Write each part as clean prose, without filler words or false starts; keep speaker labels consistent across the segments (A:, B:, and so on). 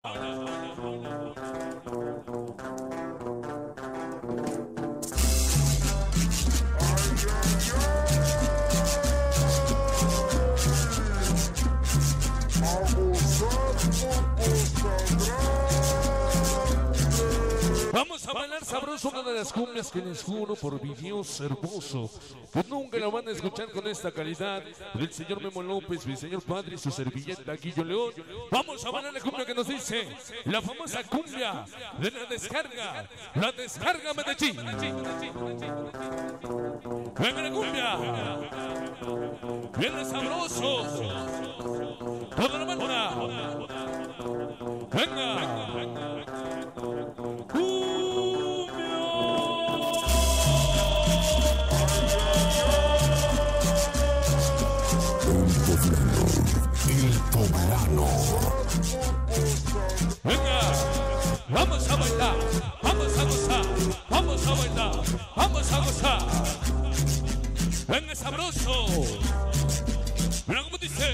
A: Vamos a bailar sabroso una de las cumbias que les juro por mi Dios hermoso que nunca lo van a escuchar con esta calidad del señor Memo López, mi señor padre y su servilleta Guillo León. Vamos a bailar la cumbia que nos dice la famosa cumbia de la descarga Medellín. Venga la cumbia, viene sabroso, toda la banda, venga.
B: El poblano.
A: Venga, vamos a bailar, vamos a gozar, vamos a bailar, vamos a gozar. Venga sabroso. Mira cómo dice.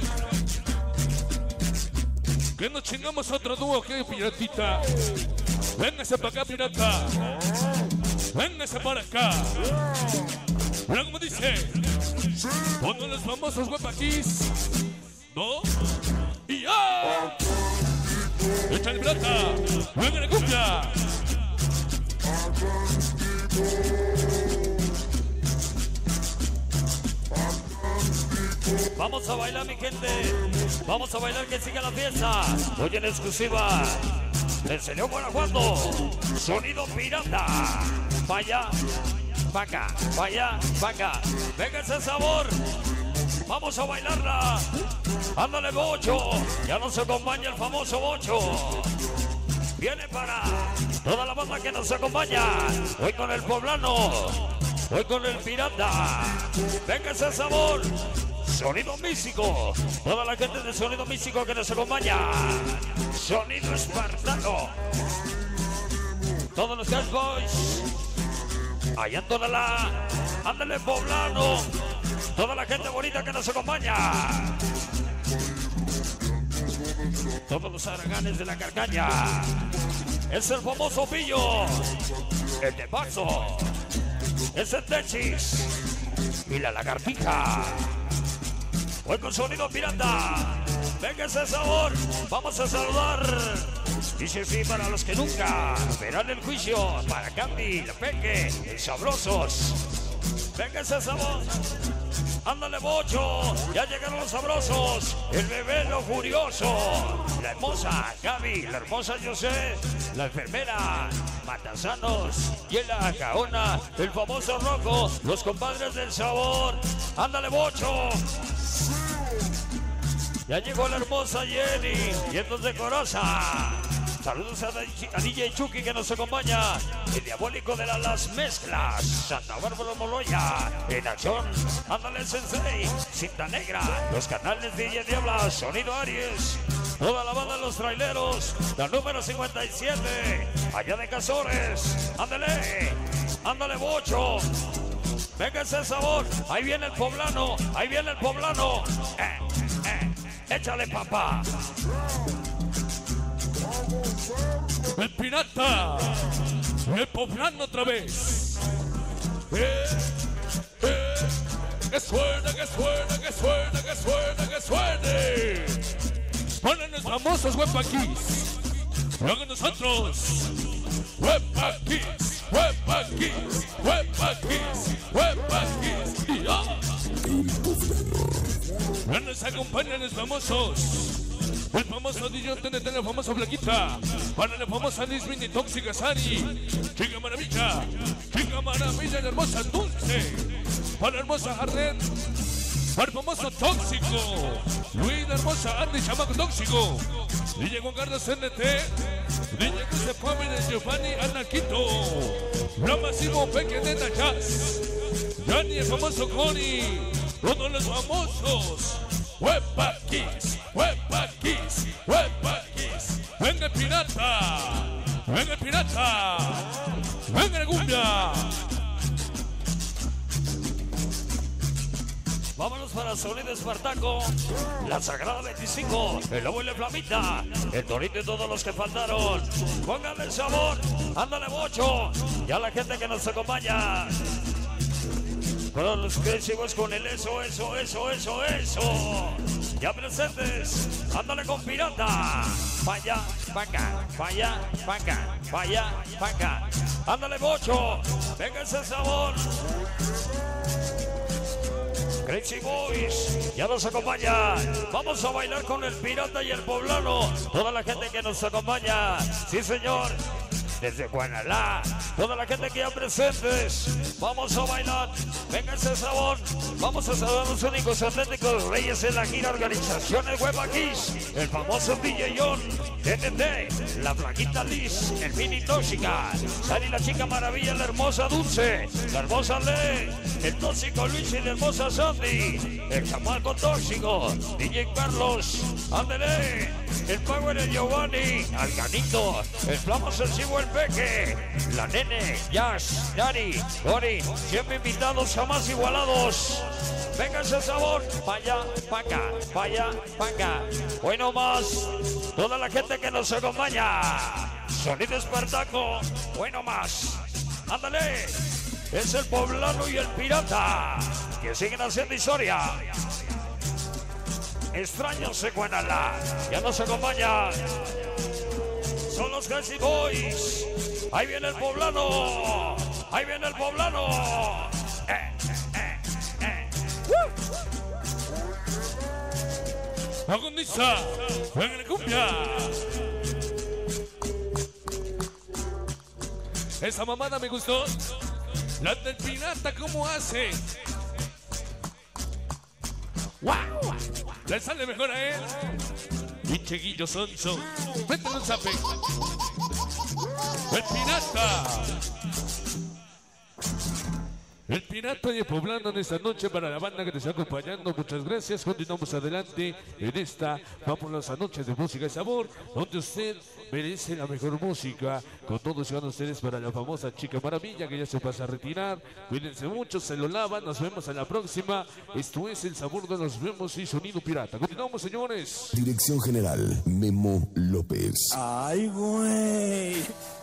A: Que nos chingamos otro dúo que piratita. Véngase para acá, pirata. Véngase para acá. Mira cómo dice. Uno de los famosos huepaquis. ¿No? ¡Y ya! ¡Échale, pirata! ¡Venga la cumbia!
C: Vamos a bailar, mi gente. Vamos a bailar, que siga la fiesta. Hoy en exclusiva, el señor Guanajuato. Sonido pirata. Vaya, vaca, vaya, vaca. Venga ese sabor. Vamos a bailarla. Ándale, Bocho. Ya nos acompaña el famoso Bocho. Viene para toda la banda que nos acompaña. Hoy con el poblano. Hoy con el pirata. Venga ese sabor. Sonido místico. Toda la gente de Sonido Místico que nos acompaña. Sonido espartano. Todos los Cash Boys. Allá en toda la... Ándale, poblano. Toda la gente bonita que nos acompaña. Todos los araganes de la carcaña. Es el famoso Pillo. El de Paso. Es el Techis. Y la lagartija. Hoy con Sonido pirata. Venga ese sabor. Vamos a saludar. Dice sí para los que nunca verán el juicio. Para Candy, la Peque, el Sabrosos. Venga ese sabor. Ándale, Bocho. Ya llegaron los sabrosos. El bebé, lo furioso. La hermosa Gaby, la hermosa José. La enfermera Matasanos. Yela, Caona. El famoso Rojo. Los compadres del sabor. Ándale, Bocho. Ya llegó la hermosa Jenny. Vientos de Corosa. Saludos a DJ Chucky que nos acompaña. El diabólico de las mezclas. Santa Bárbara Moloya. En acción. Ándale, Sensei. Cinta Negra. Los canales DJ Diabla. Sonido Aries. Toda la banda de los traileros. La número 57. Allá de Cazores. Ándale. Ándale, Bocho. Venga ese sabor. Ahí viene el poblano. Ahí viene el poblano. Échale, papá.
A: El pirata, el poblano otra vez. Que suene, que suene, que suene, que suene, que suene. Ponen los famosos huepaquis. Luego nosotros. Huepaquis, huepaquis, huepaquis, huepaquis. Y ya. Nos acompañan los famosos. El famoso DJ TNT, la famosa Flaquita. Para la famosa Nismin y Tóxica Sari. Chica Maravilla, la hermosa Dulce. Para la hermosa Jarden. Para el famoso Tóxico. Luis, la hermosa Andy, chamaco tóxico. DJ Juan Carlos TNT. DJ José Pamela, Giovanni, Anaquito. Ramasivo, Pequeneta Jazz. Yanni, el famoso Connie. Todos los famosos. Huepaquis, huepaquis, huepaquis. Venga el pirata, venga el pirata, venga la cumbia.
C: Vámonos para Sonido Espartaco, la Sagrada 25, el Lobo y la Flamita, el Torito y todos los que faltaron. Pónganle sabor, ándale bocho, y a la gente que nos acompaña. Para los que seguimos con el eso. Ya presentes, ándale con Pirata. Vaya, vaca, vaya, vaca, vaya, vaca. Ándale bocho, venga ese sabor. Crazy Boys, ya nos acompaña. Vamos a bailar con el Pirata y el Poblano. Toda la gente que nos acompaña. Sí, señor. Desde Guanalá, toda la gente que ya presentes. Vamos a bailar. Venga ese sabor. Vamos a saludar a los únicos atléticos reyes en la gira. Organizaciones Hueva Kiss, el famoso DJ John, TNT, la Flaquita Liz, el Mini Tóxica, Sari la Chica Maravilla, la hermosa Dulce, la hermosa Le, el tóxico Luis y la hermosa Sandy, el chamaco tóxico, DJ Carlos, ándele, el Power, el Giovanni, Alganito, el Flamo Sensivo, el Peque, la Nene, Jazz, Dari, Gori, siempre invitados, jamás igualados. Venga ese sabor, vaya, paca, vaya, paca. Hoy no más, toda la gente que nos acompaña. Sonido Espartaco, hoy no más. Ándale, es el Poblano y el Pirata, que siguen haciendo historia. Extraños se Guanalá, ya nos acompaña. Son los Crazy Boys. Ahí viene el Poblano, ahí viene el Poblano.
A: Agondiza, juega la cumbia. Esa mamada me gustó. La del Pirata, ¿cómo hace? ¡Wow! Le sale mejor a él. Pinche Guillo Sonso. Mételo un zape. El Pirata. El Pirata y el Poblano en esta noche para la banda que te está acompañando. Muchas gracias. Continuamos adelante en esta fabulosa noche de música y sabor, donde usted merece la mejor música. Con todos y con ustedes para la famosa Chica Maravilla, que ya se pasa a retirar. Cuídense mucho, se lo lavan. Nos vemos a la próxima. Esto es El Sabor de Nos Vemos y Sonido Pirata. Continuamos, señores.
B: Dirección General, Memo López.
D: Ay, güey.